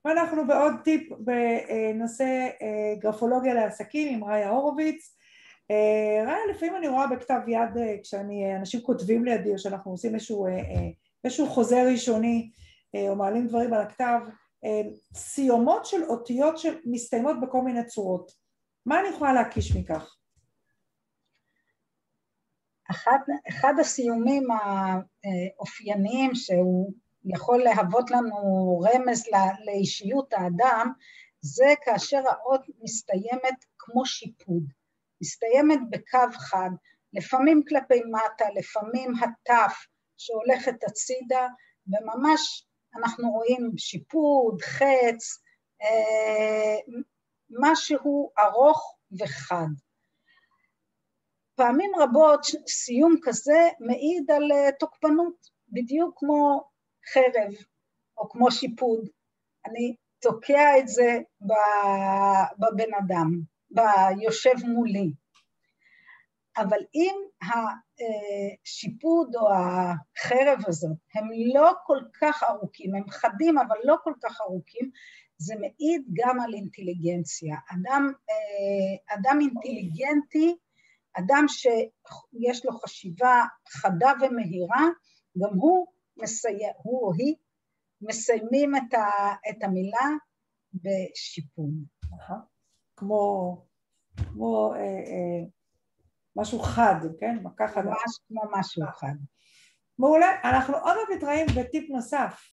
ואנחנו בעוד טיפ בנושא גרפולוגיה לעסקים עם ראיה הורוביץ. ראיה, לפעמים אני רואה בכתב יד כשאנשים כותבים לידי או שאנחנו עושים איזשהו חוזה ראשוני או מעלים דברים על הכתב, סיומות של אותיות שמסתיימות בכל מיני צורות. מה אני יכולה להקיש מכך? אחד הסיומים האופייניים שהוא יכול להוות לנו רמז לאישיות האדם, זה כאשר האות מסתיימת כמו שיפוד, מסתיימת בקו חד, לפעמים כלפי מטה, לפעמים התף שהולכת הצידה, וממש אנחנו רואים שיפוד, חץ, משהו ארוך וחד. פעמים רבות סיום כזה מעיד על תוקפנות, בדיוק כמו חרב או כמו שיפוד. אני תוקע את זה בבן אדם, ביושב מולי. אבל אם השיפוד או החרב הזאת הם לא כל כך ארוכים, הם חדים אבל לא כל כך ארוכים, זה מעיד גם על אינטליגנציה. אדם אינטליגנטי, אדם שיש לו חשיבה חדה ומהירה, גם הוא או היא מסיימים את המילה בשיפוד. כמו משהו חד, כן? ממש כמו משהו חד. מעולה, אנחנו עוד מעט מתראים בטיפ נוסף.